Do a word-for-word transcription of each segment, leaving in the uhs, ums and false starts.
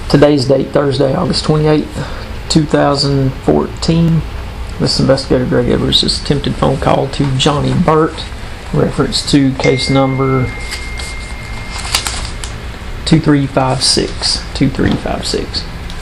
Today's date, Thursday, August twenty-eighth, two thousand fourteen. This is Investigator Greg Edwards. This attempted phone call to Johnny Burt, reference to case number two three five six. two three five six.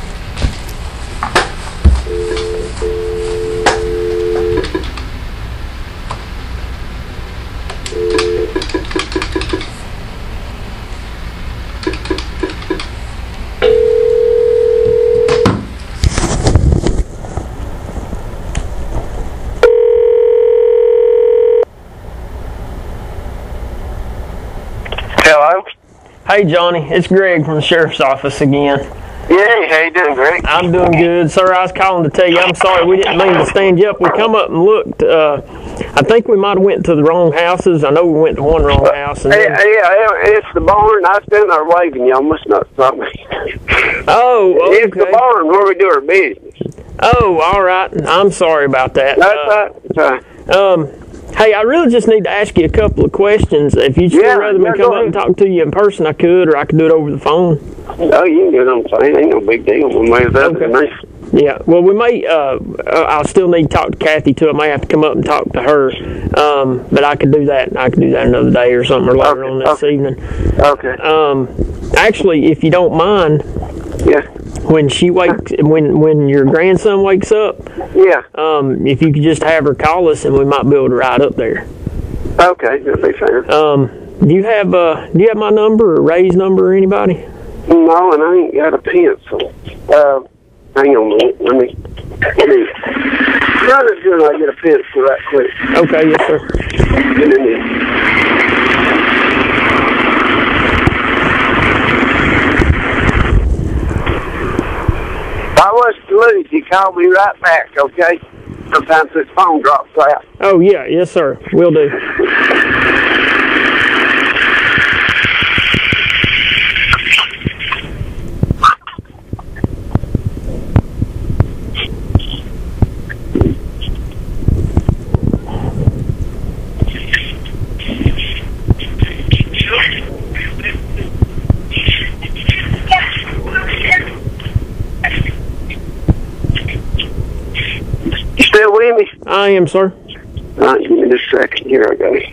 Hello? Hey Johnny, it's Greg from the Sheriff's Office again. Yeah, how you doing, Greg? I'm doing good, sir. I was calling to tell you I'm sorry we didn't mean to stand you up. We come up and looked. Uh, I think we might have went to the wrong houses. I know we went to one wrong house. And yeah, then... yeah, it's the barn. I stand there waving. Y'all must not stop me. Oh, okay. It's the barn where we do our business. Oh, all right. I'm sorry about that. That's uh, right. That's right. Um, hey, I really just need to ask you a couple of questions. If you'd Yeah, still rather me yeah, come go up ahead. and talk to you in person, I could, or I could do it over the phone. Oh, you can do it on the phone. Ain't no big deal. We may as well Okay. do it. Yeah, well, we may, uh, I'll still need to talk to Kathy, too. I may have to come up and talk to her, um, but I could do that. I could do that another day or something, or later Okay, on this okay. evening. Okay. Um, actually, if you don't mind, Yeah. when she wakes, when when your grandson wakes up, Yeah. um, if you could just have her call us, and we might be able to ride up there. Okay. That'll be fair. Um, do you have, uh, do you have my number or Ray's number or anybody? No, and I ain't got a pencil. Uh, hang on a minute. Let me. Let me. Run it here and I get a pencil right quick. Okay, yes, sir. Get in there. If I was to lose, you call me right back, okay? Sometimes this phone drops out. Oh, yeah, yes, sir. Will do. You still with me? I am, sir. All right, give me just a second. Here I go.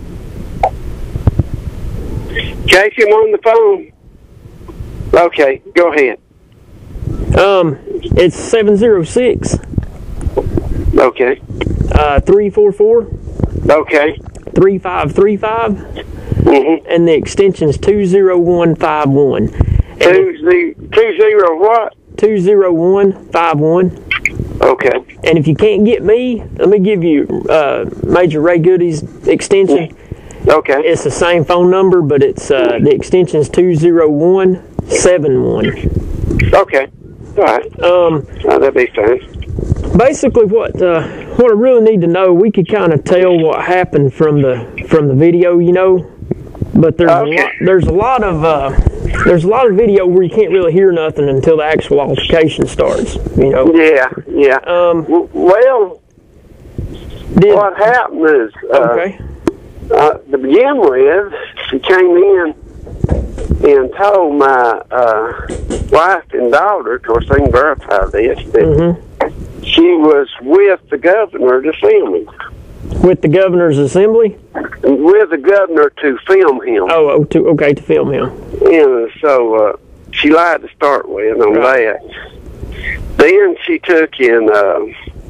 Casey, I'm on the phone. Okay, go ahead. Um, it's seven zero six, Okay. uh, three four four, Okay. three five three five, Mm-hmm. and the extension's two zero one five one. Two, ze- two zero what? two zero one five one. Okay. And if you can't get me, let me give you uh, Major Ray Goody's extension. Okay. It's the same phone number, but it's uh, the extension's two zero one seven one. Okay. All right. Um, Oh, that'd be fine. basically, what uh, what I really need to know, we could kind of tell what happened from the from the video, you know. But there's Okay. a lot, there's a lot of uh, there's a lot of video where you can't really hear nothing until the actual altercation starts, you know. Yeah, yeah. Um, W- well, did, what happened is, uh, okay. uh, to begin with, she came in and told my uh, wife and daughter, of course they can verify this, that Mm-hmm. she was with the governor to film him. With the governor's assembly? With the governor to film him. Oh, oh to, okay, to film him. And so uh, she lied to start with on Right. that. Then she took and uh,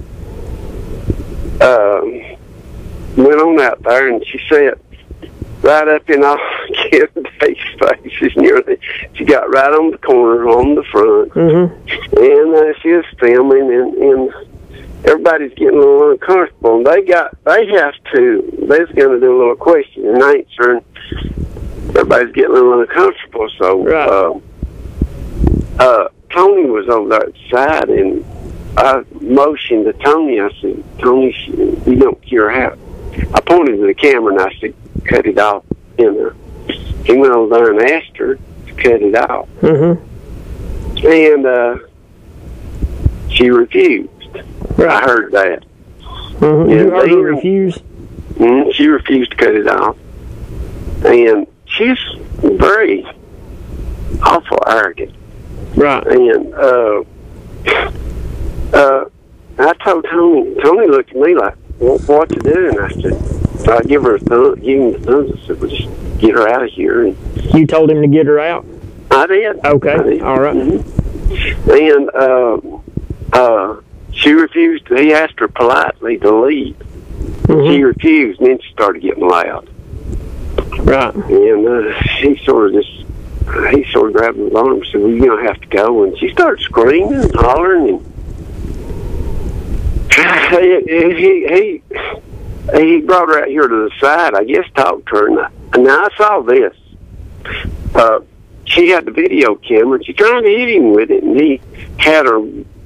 uh, went on out there and she said, right up in all kids' faces nearly. She got right on the corner, on the front, Mm-hmm. and uh, she was filming, and, and everybody's getting a little uncomfortable. And they got, they have to, they're going to do a little question and answer, and everybody's getting a little uncomfortable. So, Right. uh, uh, Tony was over there at the side, and I motioned to Tony. I said, Tony, you don't care how. I pointed to the camera and I said, cut it off. And uh, he went over there and asked her to cut it off. Mm-hmm. And uh, she refused. Right. I heard that. Mm-hmm. You And heard her then- refuse? Mm, she refused to cut it off. And she's very awful arrogant. Right. And uh, uh, I told Tony. Tony looked at me like, "What, what to do?" And I said, "I give her a thumb, give him the thumbs." I said, "Well, just get her out of here." And you told him to get her out? I did. Okay. I did. All right. Mm-hmm. And uh, uh, she refused. He asked her politely to leave. Mm-hmm. She refused, and then she started getting loud. Right. And uh, he sort of just, he sort of grabbed his arm and said, "Well, you're going to have to go." And she started screaming and hollering. And he, he, he, he brought her out here to the side, I guess, talked to her. And, I, and now I saw this. Uh, she had the video camera, and she tried to hit him with it, and he had her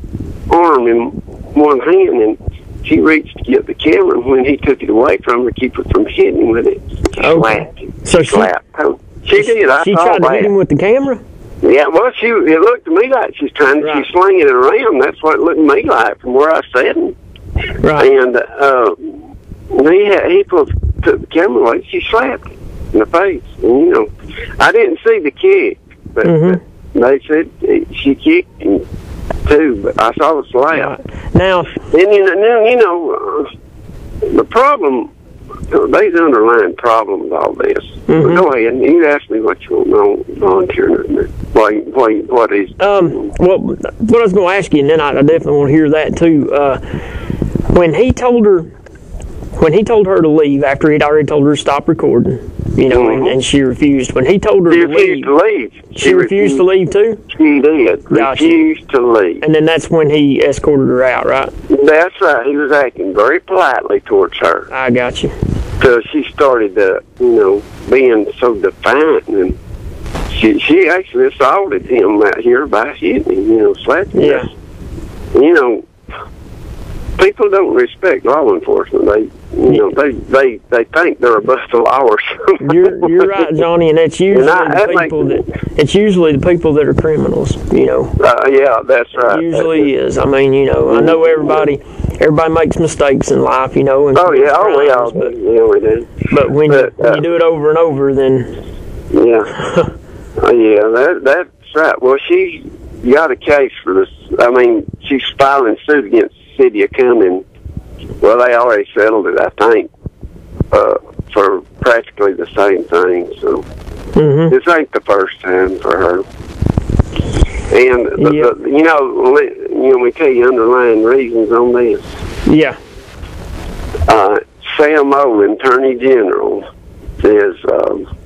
arm in one hand, and she reached to get the camera, and when he took it away from her to keep her from hitting him with it, she okay. slapped him. So she slapped him. She did. I she saw tried that. to hit him with the camera? Yeah, well, she it looked to me like she's trying to, right. she's slinging it around. That's what it looked to me like from where I sat. Right. And uh, he had, he put, took the camera away, she slapped him in the face. And, you know, I didn't see the kick, but mm-hmm. they said she kicked him too, but I saw the slap. Right. Now, and you know, you know uh, the problem, there's underlying problem with all this. Mm-hmm. Go ahead, you ask me what you want to know, volunteering. Why, why, what is? Um, well, what I was going to ask you, and then I, I definitely want to hear that too. Uh, when he told her, when he told her to leave after he'd already told her to stop recording, you know, mm-hmm. and, and she refused. When he told her she to refused leave, to leave. She, she refused, refused to leave too? She did. Gotcha. Refused to leave. And then that's when he escorted her out, right? That's right. He was acting very politely towards her. I got you. So she started, uh, you know, being so defiant, and she she actually assaulted him out here by hitting him, you know, slapping him. Yeah. You know, people don't respect law enforcement. They, you know, they they, they think they're above the law or something. You're you're right, Johnny, and that's usually and I, the people that, that it's usually the people that are criminals. You know. Uh, yeah, that's right. It usually that's is. I mean, you know, I know everybody. Everybody makes mistakes in life, you know. And oh yeah, oh we all but, do. Yeah, we do. But when, but, you, when uh, you do it over and over, then yeah, oh, yeah, that that's right. Well, she got a case for this. I mean, she's filing suit against the city of Cumming. Well, they already settled it, I think, uh, for practically the same thing. So mm-hmm. this ain't the first time for her. And the, yep. the, you know, you know, we tell you underlying reasons on this. Yeah. Uh, Sam Olin, Attorney General, says um,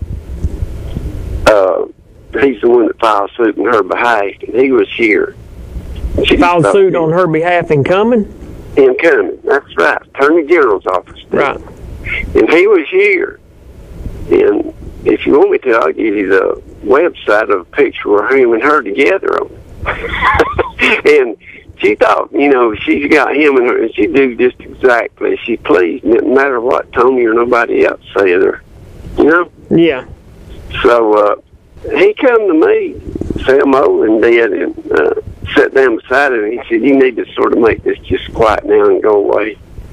uh, he's the one that filed suit on her behalf, and he was here. She filed suit on her behalf in Cumming? In Cumming, that's right. Attorney General's office. Right. And he was here. And if you want me to, I'll give you the website of a picture of him and her together on it. And she thought, you know, she's got him and her, and she do just exactly as she pleased. It didn't matter what Tony or nobody else said, or, you know? Yeah. So, uh, he come to me, Sam Olin did, and uh, sat down beside him, and he said, you need to sort of make this just quiet now and go away.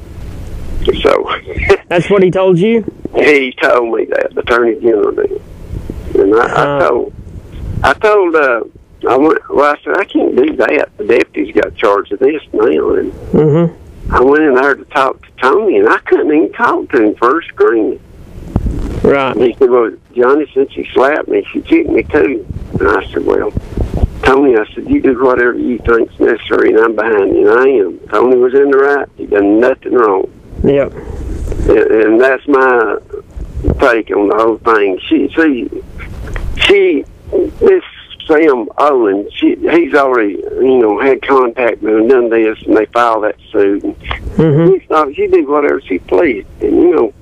So. That's what he told you? He told me that, the Attorney General did. And I, uh, I told, I told, uh, I went, well, I said, I can't do that. The deputy's got charge of this now. And mm-hmm. I went in there to talk to Tony, and I couldn't even talk to him for screaming. Right. And he said, well, Johnny, since she slapped me, she kicked me too. And I said, well, Tony, I said, you do whatever you think's necessary, and I'm behind you. And I am. Tony was in the right. He done nothing wrong. Yep. And, and that's my take on the whole thing. She, see, she, this Sam Olin, she, he's already, you know, had contact with and done this, and they filed that suit. And mm-hmm. She thought she did whatever she pleased. And, you know,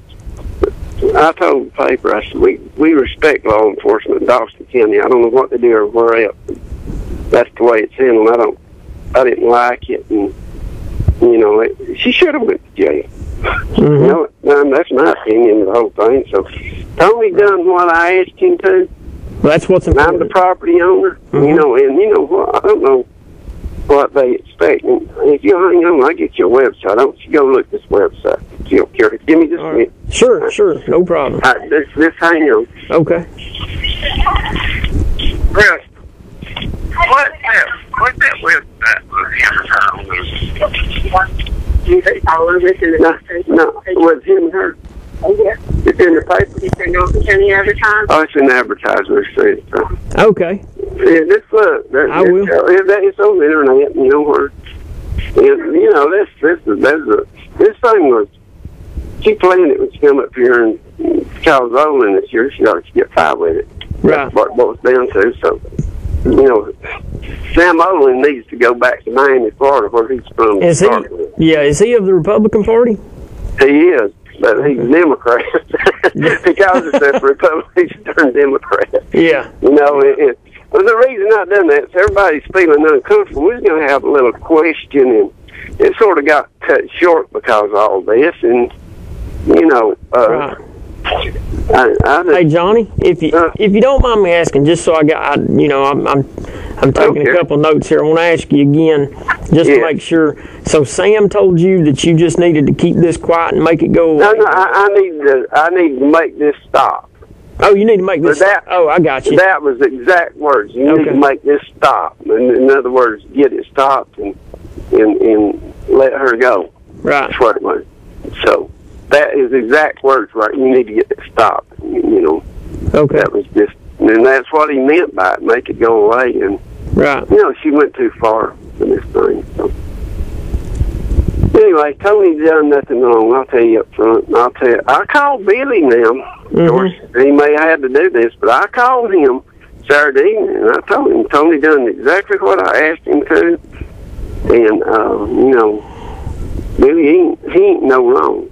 I told the paper, I said, we, we respect law enforcement in Dawson County. I don't know what they do or where else. That's the way it's handled. I don't, I didn't like it. And, you know, it, she should have went to jail. Mm-hmm. You know, um, that's my opinion of the whole thing. So, Tony done what I asked him to. Well, that's what's important. I'm the property owner, mm-hmm. you know, and you know what? I don't know what they expect. And if you hang on, I'll get you a website. I don't you go look at this website. If you're curious. Give me just a minute. Sure, sure, no problem. All right, this, this hang on. Okay. Chris, what? It's all over. It's in the No, no, it was him and her. Oh, yeah. It's in the paper. It's in Dawson County Advertiser. Oh, it's in the advertisement. See, so. Okay. Yeah, this look. That, I will. It's, it's on the internet, you know, where, and, you know, this, this, is, that's a, this thing was, she planned it when she come up here and Charles Olin this year. She ought to get five with it. Right. That's what, what it's down to. So, you know, Sam Olin needs to go back to Miami, Florida, where he's from. Is he? With. Yeah. Is he of the Republican Party? He is, but he's Democrat. Because it's the Republicans turned Democrat. Yeah. You know, it, it, well, the reason I done that is everybody's feeling uncomfortable. We're going to have a little question, and it sort of got cut short because of all this, and you know. Uh, Right. I, I just, Hey Johnny, if you Uh, if you don't mind me asking, just so I got, I, you know, I'm I'm I'm taking Okay. a couple notes here. I want to ask you again, just Yeah. to make sure. So Sam told you that you just needed to keep this quiet and make it go away. No, no, I, I need to. I need to make this stop. Oh, you need to make this. But that- oh, I got you. That was the exact words. You need Okay. to make this stop. In, in other words, get it stopped and and and let her go. Right. That's what it was. So that is exact words, right? You need to get it stopped. You, you know, Okay. that was just, and that's what he meant by it. Make it go away. And Right. you know, she went too far for this thing. So. Anyway, Tony's done nothing wrong. I'll tell you up front. And I'll tell you, I called Billy now. Of Mhm. course, he may have had to do this, but I called him Saturday evening, and I told him Tony done exactly what I asked him to. And, uh, you know, Billy, he ain't, he ain't no wrong.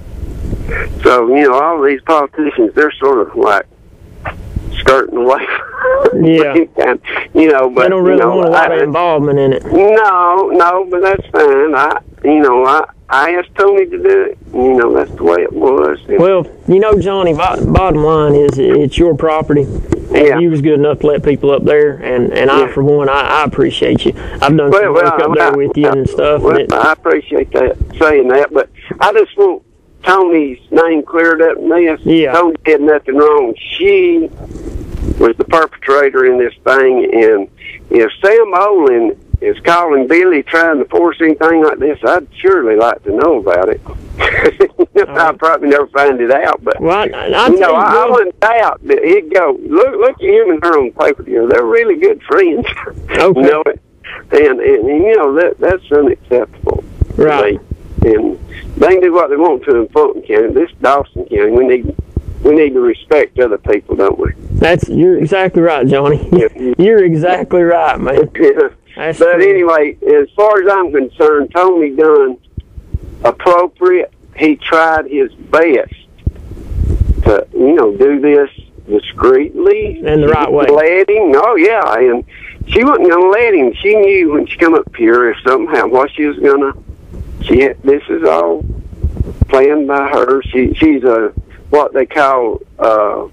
So, you know, all these politicians, they're sort of like skirting away. Yeah. You know, but They don't really you know, want a lot I, of involvement in it. No, no, but that's fine. I, you know, I, I asked Tony to do it. You know, that's the way it was. And, Well, you know, Johnny, bo- bottom line is it's your property, and Yeah. you was good enough to let people up there, and, and I, Yeah. for one, I, I appreciate you. I've done well, some work well, up there I, with you and stuff. Well, and it, I appreciate that, saying that, but I just want Tony's name cleared up in this. Yeah. Tony did nothing wrong. She was the perpetrator in this thing, and if Sam Olin is calling Billy trying to force anything like this, I'd surely like to know about it. I'll probably never find it out, but well, I, I, you know, you, I, I well, wouldn't doubt that he'd go, look look at him and her on paper together. They're really good friends. Okay. You know, and, and, and, you know, that that's unacceptable. Right. They, and they can do what they want to in Fulton County. This Dawson County, we need we need to respect other people, don't we? That's you're exactly right, Johnny. Yeah. You're exactly right, man. Yeah. That's But true. anyway, as far as I'm concerned, Tony done appropriate. He tried his best to, you know, do this discreetly. In the right way. Let him. Oh, yeah. And she wasn't going to let him. She knew when she come up here, if something happened, what she was going to, she had, this is all planned by her. She She's a, what they call, uh,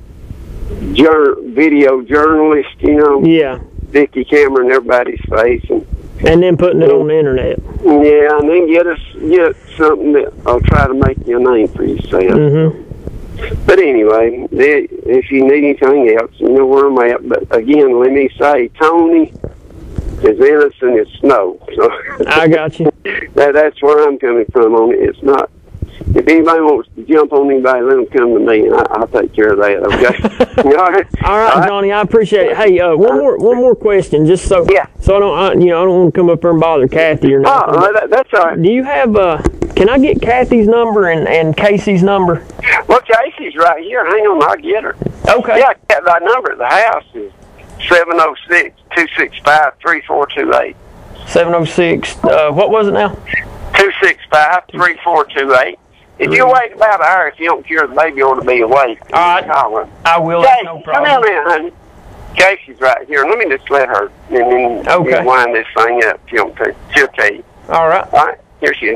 jur- video journalist, you know. Yeah. Sticky camera in everybody's face. And, And then putting it on the internet. yeah, and then get us get something that I'll try to make you a name for yourself. Mm-hmm. But anyway, they, if you need anything else, you know where I'm at. But again, let me say, Tony is innocent as snow. So I got you. that that's where I'm coming from on it. It's not. If anybody wants to jump on anybody, let them come to me, and I, I'll take care of that. Okay. All right. All right, Johnny, I appreciate it. Hey, uh, one more one more question, just so Yeah. so I don't I, you know I don't want to come up here and bother Kathy or nothing. Oh, that, that's all right. Do you have uh? Can I get Kathy's number and, and Casey's number? Well, Casey's right here. Hang on, I'll get her. Okay. Yeah, my number at the house is seven oh six, two six five, three four two eight. seven oh six. Uh, what was it now? two six five, three four two eight. If you wait about an hour, if you don't cure the baby ought to be awake. All right. Call her. I will. Casey, No come problem. down there, honey. Casey's right here. Let me just let her and then Okay. you wind this thing up if you don't take. She'll tell you. All right. All right, here she is.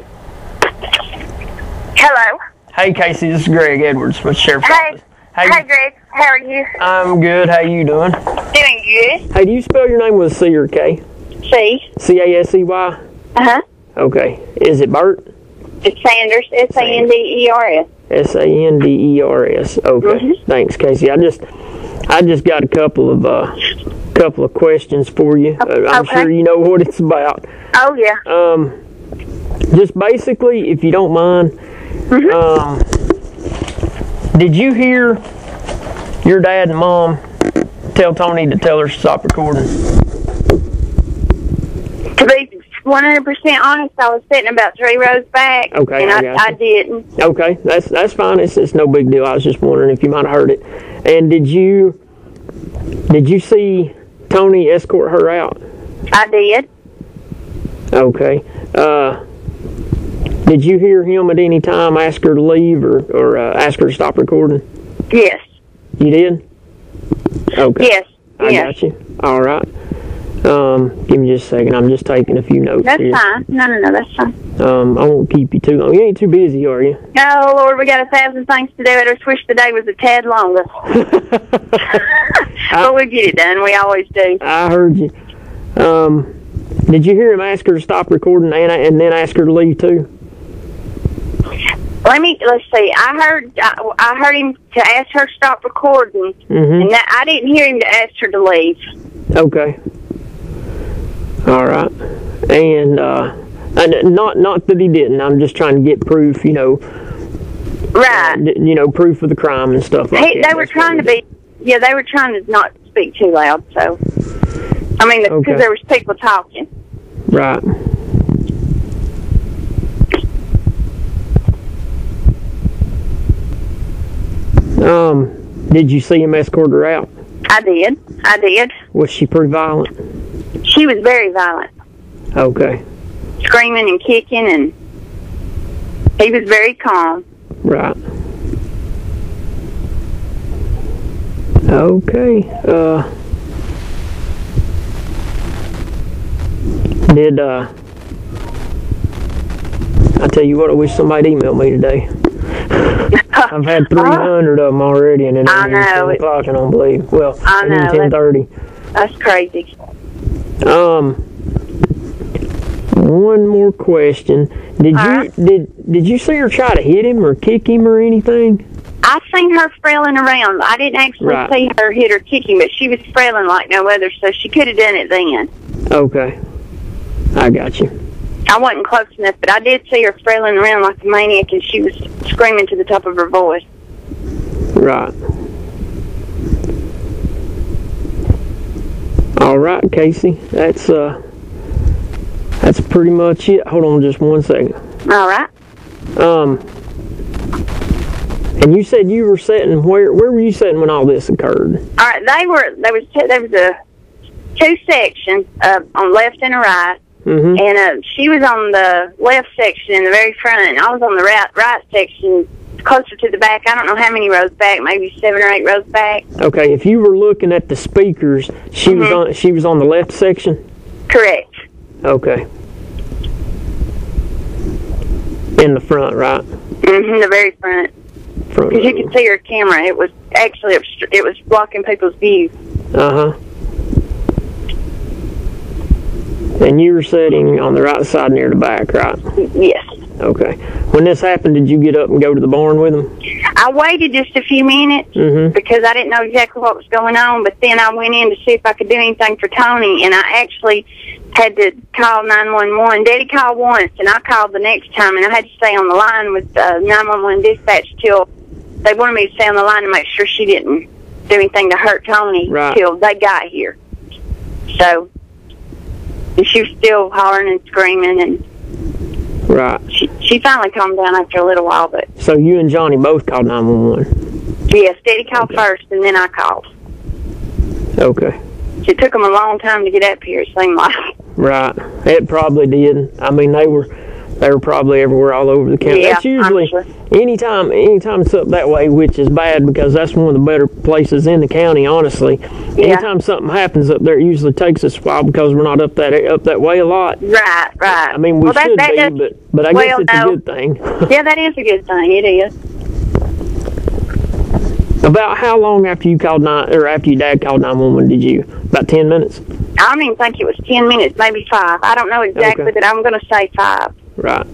Hello. Hey, Casey, this is Greg Edwards with Sheriff's Hey. Office. Hey, Hi, Greg. How are you? I'm good. How you doing? Doing good. Hey, do you spell your name with a C or a K? C. C A S E Y? Uh-huh. Okay. Is it Burt? It's Sanders. S A N D E R S. S A N D E R S. Okay. Mhm. Thanks, Casey. I just I just got a couple of uh couple of questions for you. Uh, I'm Okay. sure you know what it's about. Oh, yeah. Um just basically, if you don't mind, Mm-hmm. um, did you hear your dad and mom tell Tony to tell her to stop recording? To be one hundred percent honest, I was sitting about three rows back, Okay, and I I, got I, you. didn't. Okay, that's that's fine. It's it's no big deal. I was just wondering if you might have heard it. And did you did you see Tony escort her out? I did. Okay. Uh, did you hear him at any time ask her to leave or or uh, ask her to stop recording? Yes. You did? Okay. Yes. I yes. got you. All right. Um, give me just a second. I'm just taking a few notes That's here. fine. No, no, no, that's fine. Um, I won't keep you too long. You ain't too busy, are you? Oh, Lord, we got a thousand things to do. I just wish the day was a tad longer. But we get it done. We always do. I heard you. Um, did you hear him ask her to stop recording and, and then ask her to leave too? Let me, let's see. I heard I, I heard him to ask her to stop recording, Mm-hmm. and that, I didn't hear him to ask her to leave. Okay. All right. And, uh, and not not that he didn't. I'm just trying to get proof, you know. Right. Uh, you know, proof of the crime and stuff like He, that. they were That's trying to what it be, yeah, they were trying to not speak too loud, so. I mean, because Okay. there was people talking. is. Right. Um, did you see him escort her out? I did. I did. Was she pretty violent? She was very violent, Okay. screaming and kicking, and he was very calm. Right. Okay. Uh, did, uh, I tell you what, I wish somebody'd email me today. I've had three hundred of them already, and then I it's ten know. o'clock, and I don't believe. Well, I know. ten thirty. That's crazy. Um, one more question. Did Uh-huh. you did did you see her try to hit him or kick him or anything? I seen her frailing around. I didn't actually Right. see her hit or kick him, but she was frailing like no other, so she could have done it then. Okay, I got you. I wasn't close enough, but I did see her frailing around like a maniac, and she was screaming to the top of her voice. Right. All right, Casey. That's uh, that's pretty much it. Hold on, just one second. All right. Um, and you said you were sitting where? Where were you sitting when all this occurred? All right. They were. There was. Two, there was a two sections uh, on left and a right. Mm-hmm. And uh, she was on the left section in the very front, and I was on the right right section, closer to the back. I don't know how many rows back, maybe seven or eight rows back. Okay, if you were looking at the speakers, she Mm-hmm. was on. She was on the left section. Correct. Okay. In the front, right? Mm-hmm, the very front. Front. Because you could see her camera. It was actually obstru- it was blocking people's view. Uh huh. And you were sitting on the right side near the back, right? Yes. Okay. When this happened, did you get up and go to the barn with him? I waited just a few minutes Mm-hmm. because I didn't know exactly what was going on, but then I went in to see if I could do anything for Tony, and I actually had to call nine one one. Daddy called once, and I called the next time, and I had to stay on the line with uh, nine one one dispatch till they wanted me to stay on the line to make sure she didn't do anything to hurt Tony Right. till they got here. So, and she was still hollering and screaming, and Right. she, she finally calmed down after a little while, but So you and Johnny both called nine one one. yes, Daddy called first, and then I called. Okay. It took them a long time to get up here, it seemed like. Right. It probably did. I mean, they were they were probably everywhere all over the county. Yeah, That's usually honestly. anytime anytime it's up that way, which is bad because that's one of the better places in the county, honestly. Yeah. Anytime something happens up there, it usually takes us a while because we're not up that up that way a lot. Right, right. I mean, we well, that, should that be, does, but but I well, guess it's no. a good thing. Yeah, that is a good thing. It is. About how long after you called nine or after your dad called nine one one did you? About ten minutes. I don't even think it was ten minutes, maybe five. I don't know exactly, Okay. but I'm going to say five. Right.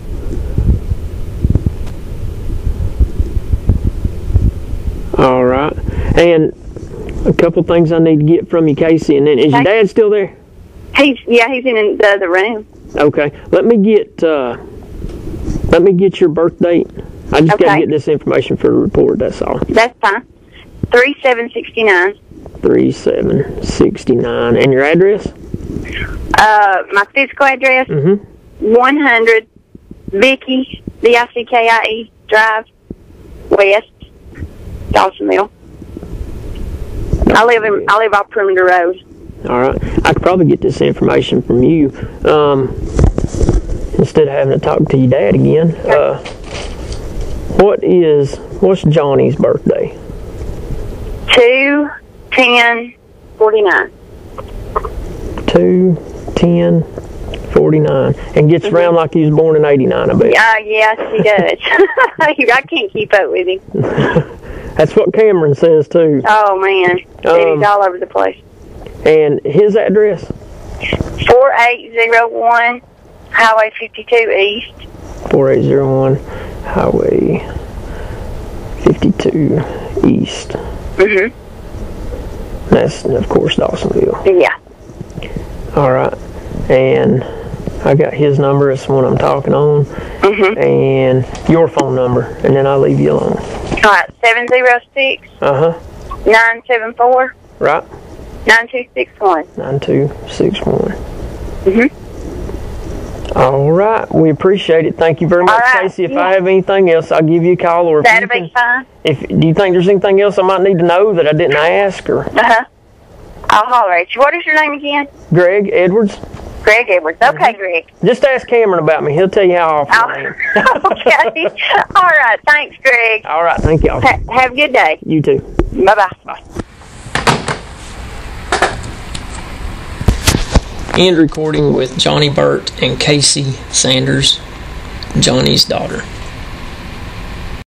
All right. And a couple things I need to get from you, Casey, and then is your Okay. dad still there? He's yeah, he's in the other room. Okay. Let me get uh, let me get your birth date. I just Okay. got to get this information for the report. That's all. That's fine. Three seven sixty nine. Three seven sixty nine. And your address? Uh, my physical address. Mm-hmm. One hundred Vicky V I C K I E Drive, West, Dawsonville. I live in I live off Perimeter Road. All right. I could probably get this information from you um, instead of having to talk to your dad again. Uh, what is what's Johnny's birthday? Two ten forty nine. Two ten forty nine, and gets around like he was born in eighty nine. I bet. Uh, yes, he does. I can't keep up with him. That's what Cameron says too. Oh man, Um, he's all over the place. And his address? Four eight zero one Highway fifty two East. Four eight zero one Highway fifty two East. Mhm. That's of course Dawsonville. Yeah. All right, and I got his number. It's the one I'm talking on, Mhm. and your phone number, and then I'll leave you alone. All right, seven zero six Uh huh. nine seven four Right. nine two six one. Nine two six one. Mhm. All right, we appreciate it. Thank you very much, All right, Stacey. If yeah. I have anything else, I'll give you a call. Or if That'll you be can, fine. if do you think there's anything else I might need to know that I didn't ask, or Uh huh. I'll holler at you. What is your name again? Greg Edwards? Greg Edwards. Okay, Greg. Just ask Cameron about me. He'll tell you how often Oh, I am. okay. All right. Thanks, Greg. All right, thank y'all. Ha- have a good day. You too. Bye-bye. Bye. End recording with Johnny Burt and Casey Sanders, Johnny's daughter.